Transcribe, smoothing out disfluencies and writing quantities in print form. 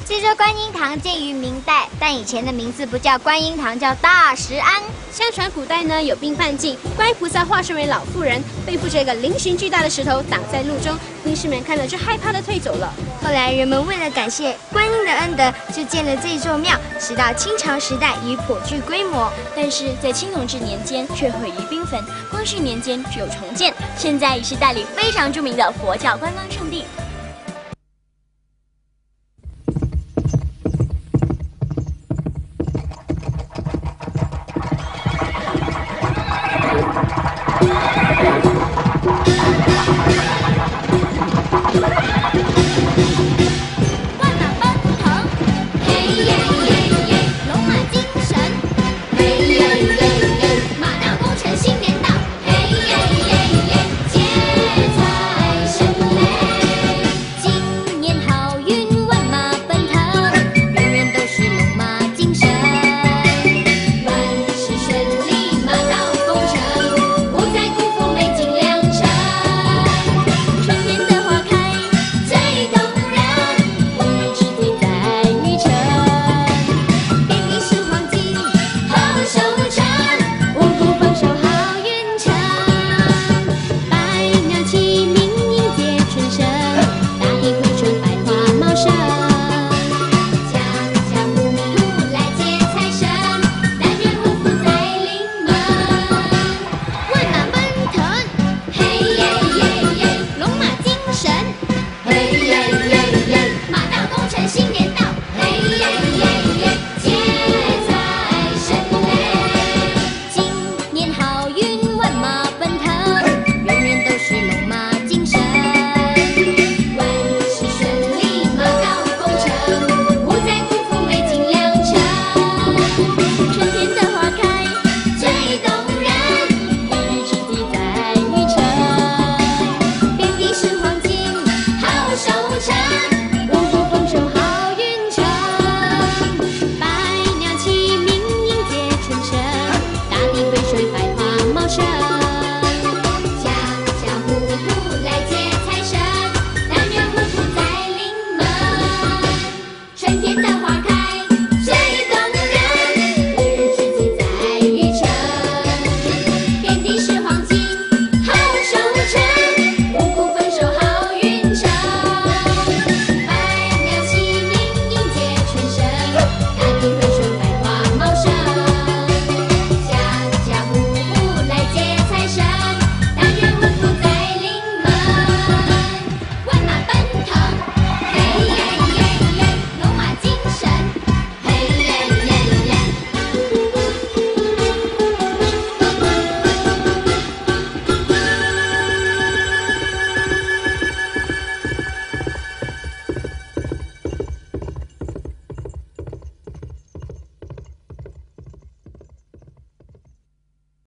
据说观音堂建于明代，但以前的名字不叫观音堂，叫大石庵。 相传古代呢有兵犯境，观音菩萨化身为老妇人，背负着一个菱形巨大的石头挡在路中，兵士们看了就害怕的退走了。 后来人们为了感谢观音的恩德，就建了这座庙，直到清朝时代已颇具规模。 但是在清同治年间却毁于兵焚，光绪年间只有重建，现在已是大理非常著名的佛教观光胜地。